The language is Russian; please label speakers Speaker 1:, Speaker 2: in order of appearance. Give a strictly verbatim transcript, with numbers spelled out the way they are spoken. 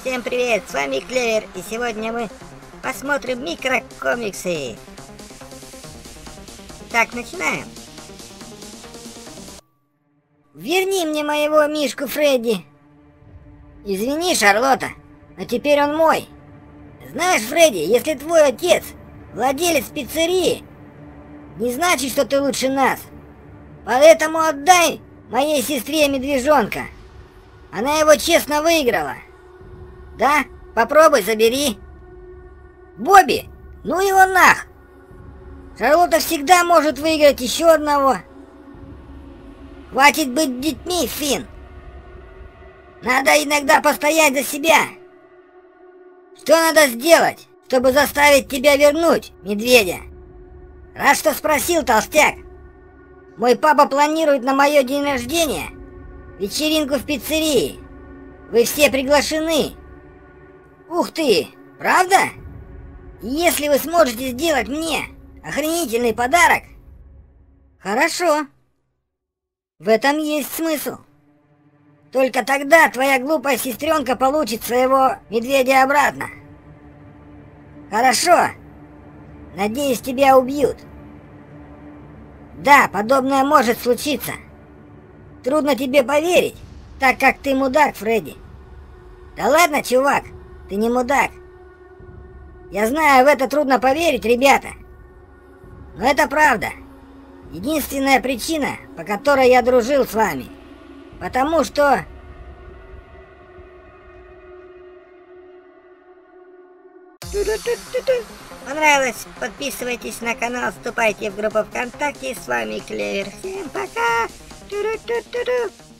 Speaker 1: Всем привет, с вами Клевер, и сегодня мы посмотрим микрокомиксы. Так, начинаем. Верни мне моего мишку Фредди. Извини, Шарлотта, но теперь он мой. Знаешь, Фредди, если твой отец владелец пиццерии, не значит, что ты лучше нас. Поэтому отдай моей сестре медвежонка. Она его честно выиграла. Да, попробуй, забери. Бобби, ну его нах. Шарлотта всегда может выиграть еще одного. Хватит быть детьми, Финн. Надо иногда постоять за себя. Что надо сделать, чтобы заставить тебя вернуть медведя? Рад, что спросил, толстяк. Мой папа планирует на мое день рождения вечеринку в пиццерии. Вы все приглашены. Ух ты, правда? Если вы сможете сделать мне охренительный подарок... Хорошо. В этом есть смысл. Только тогда твоя глупая сестренка получит своего медведя обратно. Хорошо. Надеюсь, тебя убьют. Да, подобное может случиться. Трудно тебе поверить, так как ты мудак, Фредди. Да ладно, чувак, ты не мудак. Я знаю, в это трудно поверить, ребята. Но это правда. Единственная причина, по которой я дружил с вами. Потому что... Понравилось? Подписывайтесь на канал, вступайте в группу ВКонтакте. С вами Клевер. Всем пока! Ту-ду-ду-ду-ду.